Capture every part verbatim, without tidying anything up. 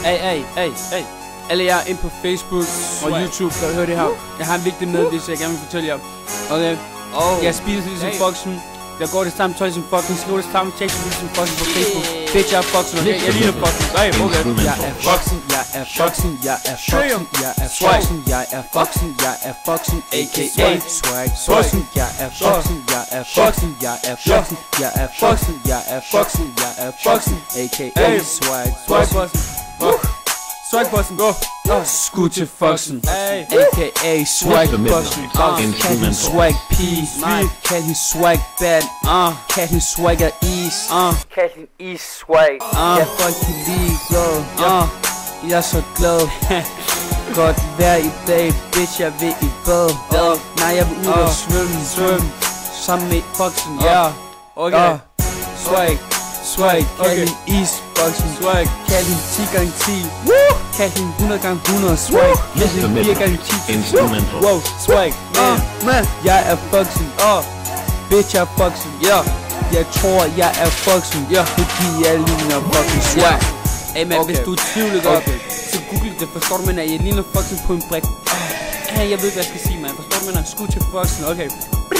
Hey, hey, hey, hey. Alle jer ind på Facebook og YouTube, kan du høre det her? Jeg har en vigtig meddelelse, jeg gerne vil fortælle jer. Okay, jeg spiser ligesom Foxen. Jeg går det samme tøj som fucking, skriver det samme tekst som fucking på Facebook. Bitch, jeg er Foxen, okay? Jeg ligner Foxen. Hey, okay. Jeg er Foxen, jeg er Foxen, jeg er Foxen, jeg er Foxen, jeg er Foxen, jeg er Foxen, a k a. Swag, Foxen, jeg er Foxen, jeg er Foxen, jeg er Foxen, jeg er Foxen, jeg er Foxen, jeg er Foxen, a k a. Swag, Swag, Swagbossen, gå! Skud til Foxen, a k a. Swagbossen. Kald hende swag pige, kald hende swag band, kald hende swagger is, kald hende is swag. Ja, folk kan lide, yo. Jeg er så glad. Godt vejr i dag, bitch, jeg vil i bad. Nej, jeg vil ud og svømme sammen med Foxen, ja. Okay. Swag, swag, kald hende isboxen, swag, kald hende ti gange ti, kald hende hundrede gange hundrede, swag, kald hende fire gange ti, wow, swag, man, jeg er Foxen, oh, bitch, jeg er Foxen, ja, jeg tror, jeg er Foxen, ja, fordi jeg ligner fucking swag. Hey man, hvis du er i tvivl, så google det, forstår du, man, at jeg ligner Foxen på en brik. Hey, jeg ved, hvad jeg skal sige, man, forstår du, man, at skud til Foxen, okay.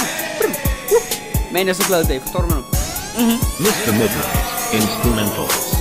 Man, jeg er så glad i dag, forstår du, man? mister Midnight Instrumentals.